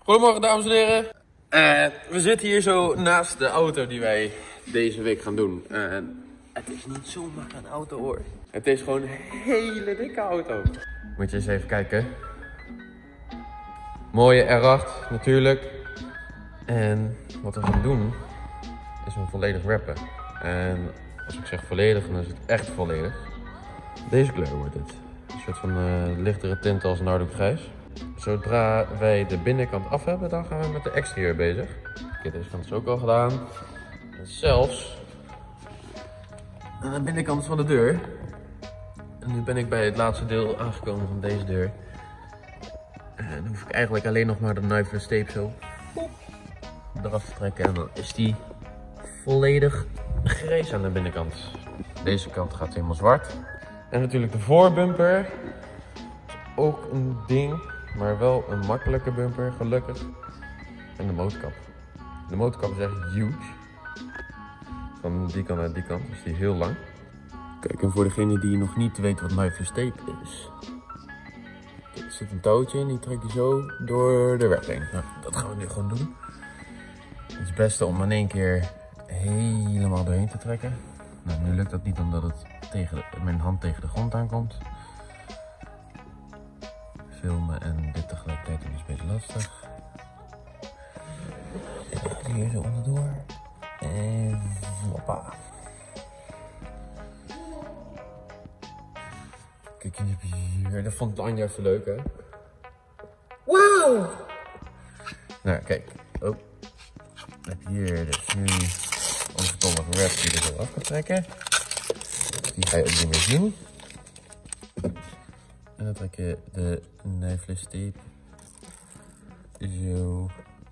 Goedemorgen dames en heren. We zitten hier zo naast de auto die wij deze week gaan doen. Het is niet zomaar een auto hoor. Het is gewoon een hele dikke auto. Moet je eens even kijken. Mooie R8 natuurlijk. En wat we gaan doen is hem volledig wrappen. En als ik zeg volledig, dan is het echt volledig. Deze kleur wordt het. Een soort van lichtere tint als Nardo-grijs. Zodra wij de binnenkant af hebben, dan gaan we met de exterieur bezig. Kijk, deze kant is ook al gedaan. En zelfs aan de binnenkant van de deur. En nu ben ik bij het laatste deel aangekomen van deze deur. En dan hoef ik eigenlijk alleen nog maar de knife tape zo eraf te trekken. En dan is die volledig grijs aan de binnenkant. Deze kant gaat helemaal zwart. En natuurlijk de voorbumper. Ook een ding, maar wel een makkelijke bumper, gelukkig. En de motorkap. De motorkap is echt huge. Van die kant naar die kant, dus die is heel lang. Kijk, en voor degene die nog niet weet wat knifeless tape is. Kijk, er zit een touwtje in, die trek je zo door de wrap heen. Nou, dat gaan we nu gewoon doen. Het is het beste om in één keer helemaal doorheen te trekken. Nou, nu lukt dat niet omdat mijn hand tegen de grond aankomt. Filmen en dit tegelijkertijd is een beetje lastig. Hier zo onderdoor. En hoppa. Kijk, hier heb je hier. Dat vond Anja even leuk, hè? Wauw! Nou, kijk. Oh. Dan heb je hier dus nu onze domme wrap die er zo af kan trekken. Die ga je ook niet meer zien. En dan trek je de knifeless tape zo.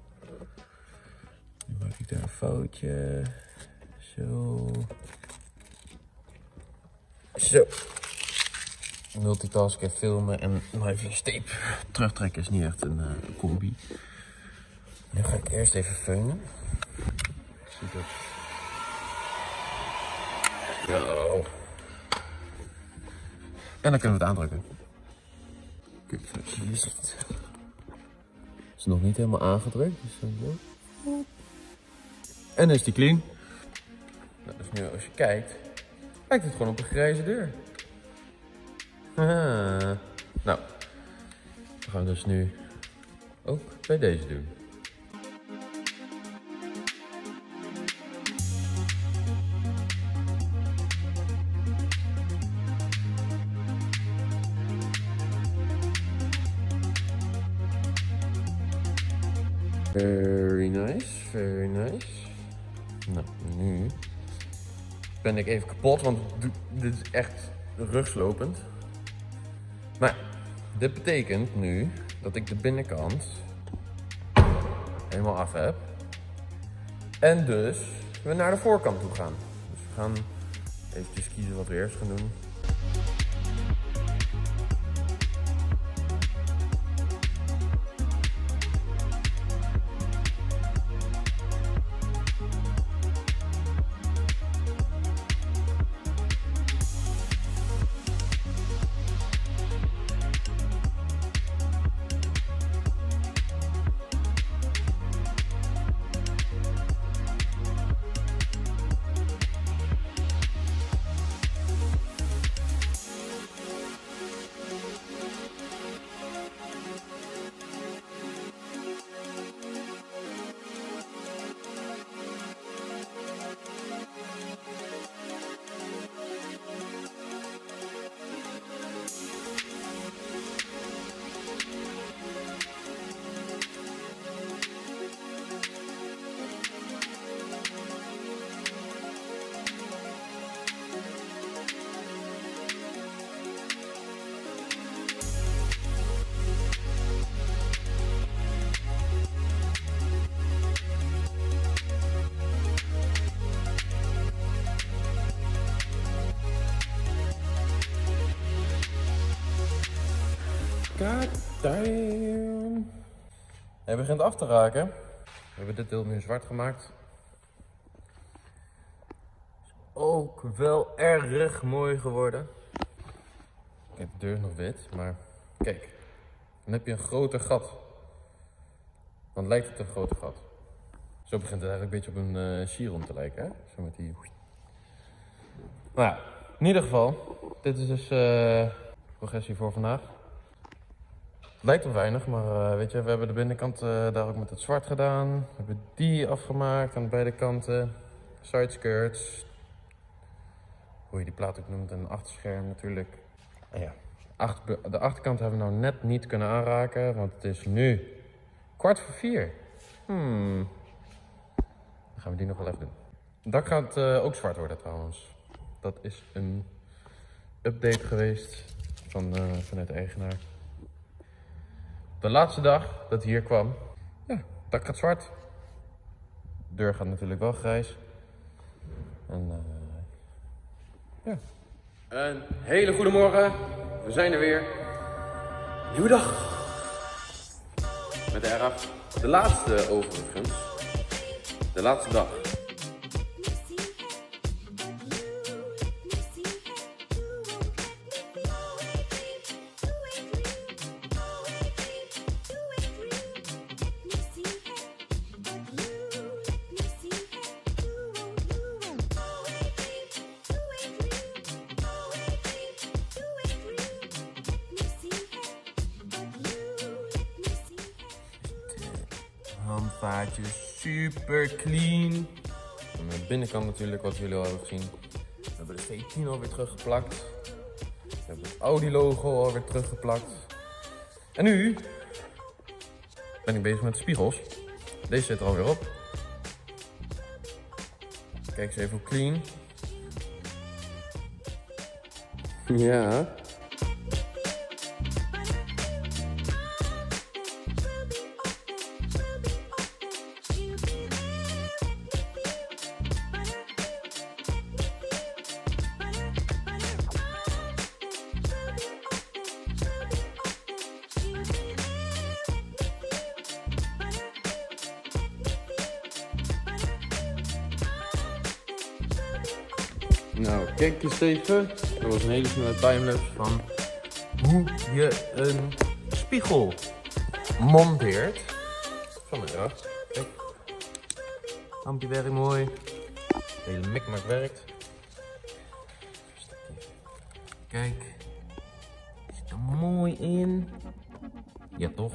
Nu maak ik daar een foutje. Zo. Zo. Multitasken, filmen en knifeless tape terugtrekken is niet echt een combi. Nu ga ik eerst even feunen. Ik zie dat. Zo. En dan kunnen we het aandrukken. Kijk, hier is het. Het is nog niet helemaal aangedrukt, dus zo. En dan is die clean. Nou, dus nu als je kijkt, lijkt het gewoon op een grijze deur. Haha. Nou, we gaan dus nu ook bij deze doen. Very nice, very nice. Nou, nu ben ik even kapot, want dit is echt rugslopend. Maar dit betekent nu dat ik de binnenkant helemaal af heb. En dus we naar de voorkant toe gaan. Dus we gaan eventjes kiezen wat we eerst gaan doen. God damn. Hij begint af te raken. We hebben dit deel nu zwart gemaakt. Is ook wel erg mooi geworden. Kijk, de deur is nog wit, maar kijk. Dan heb je een groter gat. Dan lijkt het een grote gat. Zo begint het eigenlijk een beetje op een Chiron te lijken, hè? Zo met die... Nou ja, in ieder geval. Dit is dus progressie voor vandaag. Het lijkt wel weinig, maar weet je, we hebben de binnenkant daar ook met het zwart gedaan. We hebben die afgemaakt aan beide kanten. Side skirts. Hoe je die plaat ook noemt, een achterscherm natuurlijk. En ja, de achterkant hebben we nou net niet kunnen aanraken, want het is nu 3:15. Dan gaan we die nog wel even doen. Het dak gaat ook zwart worden trouwens. Dat is een update geweest vanuit de eigenaar. De laatste dag dat het hier kwam, ja, het dak gaat zwart. De deur gaat natuurlijk wel grijs. En ja. Een hele goede morgen. We zijn er weer. Nieuwe dag. Met de R8. De laatste overigens. De laatste dag. Handvaatje super clean. En de binnenkant natuurlijk, wat jullie al hebben gezien. We hebben de V10 alweer teruggeplakt. We hebben het Audi logo alweer teruggeplakt. En nu ben ik bezig met de spiegels. Deze zit er alweer op. Kijk eens even hoe clean. Ja. Nou, kijk eens even. Dat was een hele snelle timelapse van hoe je een spiegel monteert. Vanmiddag. Kijk. Lampje werkt mooi. De hele mikmak werkt. Kijk. Zit er mooi in. Ja, toch?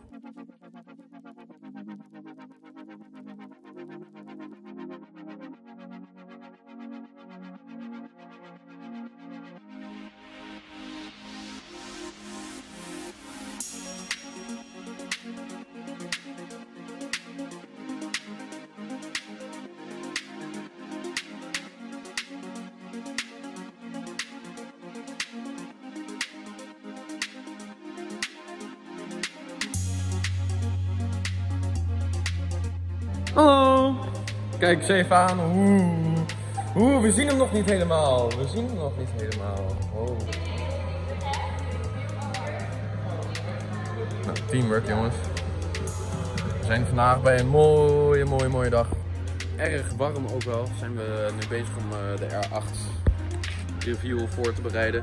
Hallo! Kijk eens even aan. We zien hem nog niet helemaal. We zien hem nog niet helemaal. Oh. Nou, teamwork jongens. We zijn vandaag bij een mooie dag. Erg warm ook wel. Zijn we nu bezig om de R8 review voor te bereiden.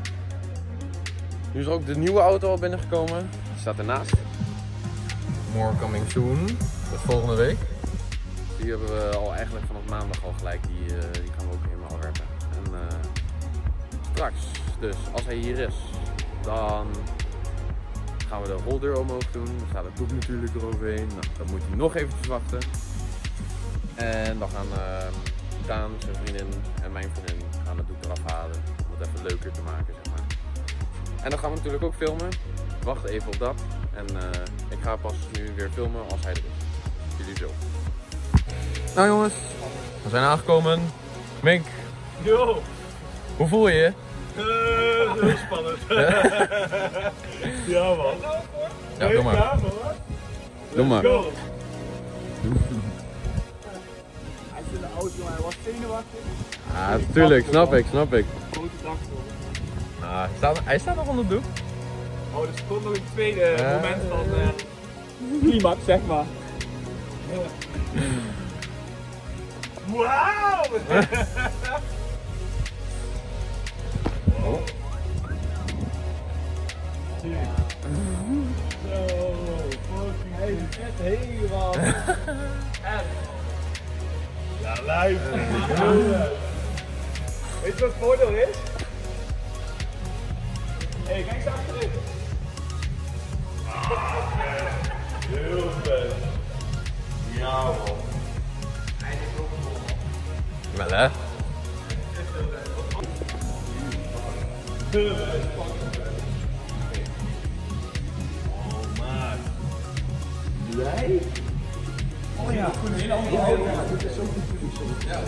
Nu is ook de nieuwe auto al binnengekomen. Die staat ernaast. More coming soon. Dat is volgende week. Die hebben we al eigenlijk vanaf maandag al gelijk. Die gaan we ook helemaal werpen. En straks, dus als hij hier is, dan gaan we de roldeur omhoog doen. Dan staat het doek natuurlijk eroverheen. Nou, dan moet hij nog eventjes wachten. En dan gaan Daan, zijn vriendin en mijn vriendin gaan het doek eraf halen. Om het even leuker te maken, zeg maar. En dan gaan we natuurlijk ook filmen. Wacht even op dat. En ik ga pas nu weer filmen als hij er is. Jullie zo. Nou jongens, we zijn aangekomen. Mink. Yo. Hoe voel je je? Heel spannend. Ja man. Ja, doe maar. Ja, man. Doe maar. Hij zit in de auto, hij was zenuwachtig. Ah, tuurlijk, snap ik. Grote dag hoor. Ah, hij staat nog onder het doek. Oh, er komt nog een tweede moment van climax, zeg maar. Wauw! Oh. Zo, fucking Hij is echt helemaal... Ja, luister. Weet je wat het voordeel is? Hé, kijk eens achterin. Heel vet. Ja, man. Wel hè? Oh, maat. Blij? Oh ja, goed. Een hele andere auto. Ja, dit is zo goed. Ja.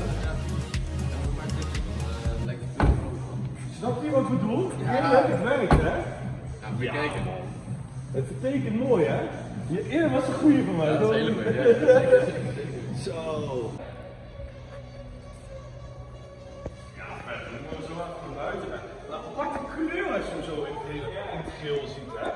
Snap je wat we doen? Ja, het werkt, hè? Ja, moet je kijken. Het betekent mooi, hè? Je eerder was een goeie van mij. Ja, dat is een hele goeie. Zo. Ja, vet. Dan moeten we zo even naar buiten. Een aparte kleur als je hem zo in het geel ziet, hè?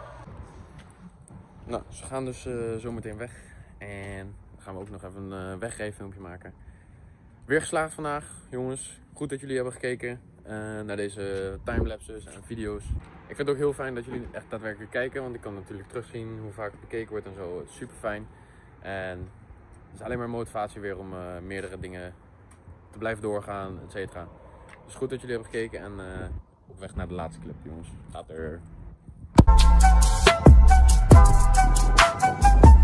Nou, ze gaan dus zo meteen weg. En dan gaan we ook nog even een wegrijfilmpje maken. Weer geslaagd vandaag, jongens. Goed dat jullie hebben gekeken naar deze timelapses en video's. Ik vind het ook heel fijn dat jullie echt daadwerkelijk kijken, want ik kan natuurlijk terugzien hoe vaak het bekeken wordt en zo. Het is super fijn. En het is alleen maar motivatie weer om meerdere dingen te blijven doorgaan, et cetera. Dus goed dat jullie hebben gekeken en op weg naar de laatste clip, jongens. Later.